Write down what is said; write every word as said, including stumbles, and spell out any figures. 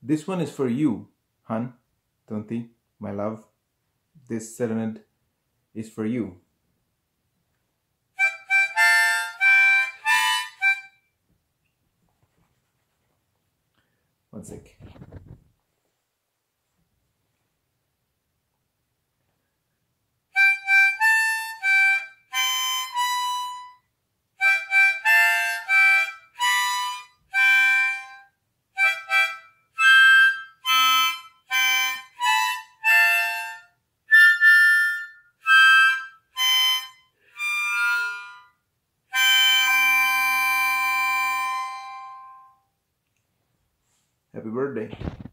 This one is for you, hun, Tonti, my love. This serenade is for you. One sec. Happy birthday.